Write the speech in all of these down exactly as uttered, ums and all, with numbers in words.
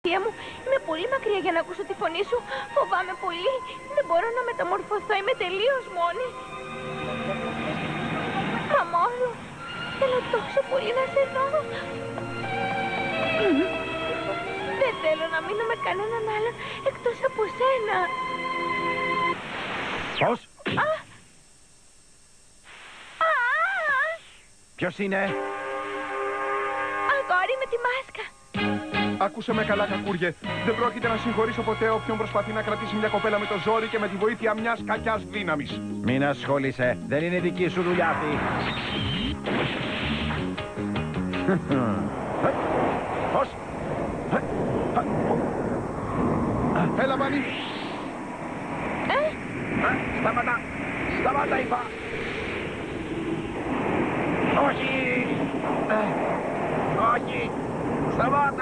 Θεία μου, είμαι πολύ μακριά για να ακούσω τη φωνή σου. Φοβάμαι πολύ. Δεν μπορώ να μεταμορφωθώ. Είμαι τελείως μόνη. Μαμόλου, θέλω τόσο πολύ να σε δω. Δεν θέλω να μείνω με κανέναν άλλον εκτός από σένα. Πώς? Α! Α! Ποιος είναι? Αγόρι με τη μάσκα. Άκουσε με καλά, κακούργε. Δεν πρόκειται να συγχωρήσω ποτέ όποιον προσπαθεί να κρατήσει μια κοπέλα με το ζόρι και με τη βοήθεια μιας κακιάς δύναμης. Μην ασχολείσαι. Δεν είναι δική σου δουλειά αυτή. Πώς? Έλα, Βάνη. Ε? Σταματά. Σταματά, είπα. Όχι. Όχι. Σταμάτα.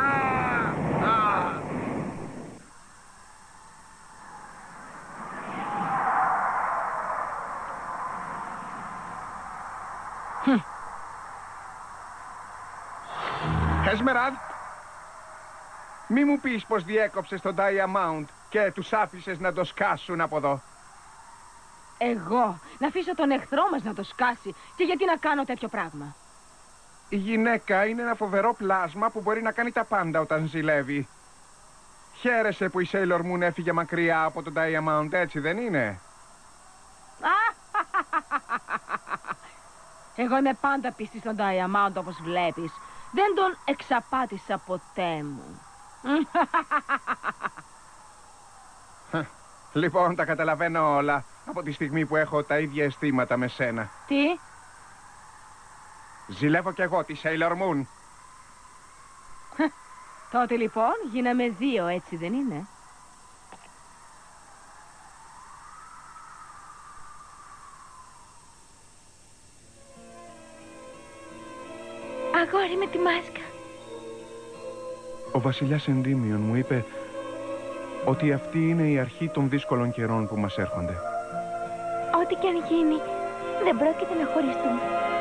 Εσμεράλ, μη μου πεις πως διέκοψες τον Diamond και τους άφησες να το σκάσουν από εδώ. Εγώ να αφήσω τον εχθρό μας να το σκάσει? Και γιατί να κάνω τέτοιο πράγμα? Η γυναίκα είναι ένα φοβερό πλάσμα που μπορεί να κάνει τα πάντα όταν ζηλεύει. Χαίρεσαι που η Sailor Moon έφυγε μακριά από τον Diamond, έτσι δεν είναι? Εγώ είμαι πάντα πιστή στον Diamond, όπως βλέπεις. Δεν τον εξαπάτησα ποτέ μου. Λοιπόν, τα καταλαβαίνω όλα από τη στιγμή που έχω τα ίδια αισθήματα με σένα. Τι? Ζηλεύω κι εγώ τη Sailor Moon. Τότε λοιπόν γίναμε δύο, έτσι δεν είναι? Αγόρι με τη μάσκα. Ο βασιλιάς Ενδύμιον μου είπε ότι αυτή είναι η αρχή των δύσκολων καιρών που μας έρχονται. Ό,τι και αν γίνει, δεν πρόκειται να χωριστούμε.